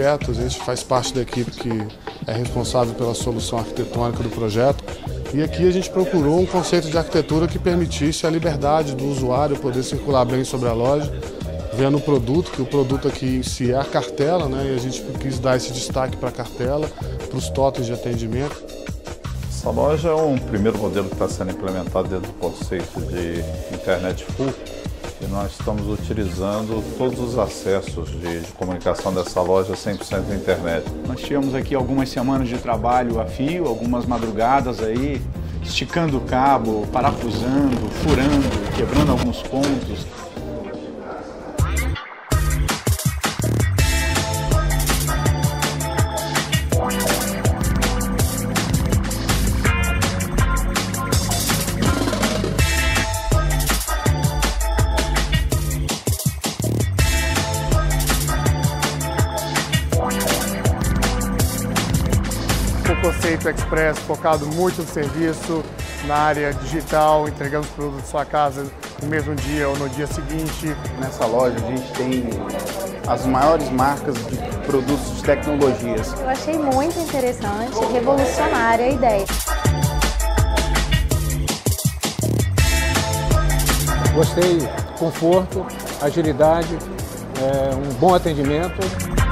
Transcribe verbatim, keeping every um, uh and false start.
arquiteto, a gente faz parte da equipe que é responsável pela solução arquitetônica do projeto. E aqui a gente procurou um conceito de arquitetura que permitisse a liberdade do usuário poder circular bem sobre a loja, vendo o produto, que o produto aqui em si é a cartela, né? E a gente quis dar esse destaque para a cartela, para os totens de atendimento. Essa loja é um primeiro modelo que está sendo implementado dentro do conceito de internet full, e nós estamos utilizando todos os acessos de, de comunicação dessa loja cem por cento da internet. Nós tivemos aqui algumas semanas de trabalho a fio, algumas madrugadas aí, esticando o cabo, parafusando, furando, quebrando alguns pontos. O conceito Express focado muito no serviço, na área digital, entregando os produtos da sua casa no mesmo dia ou no dia seguinte. Nessa loja a gente tem as maiores marcas de produtos de tecnologias. Eu achei muito interessante, revolucionária a ideia. Gostei, conforto, agilidade, é, um bom atendimento.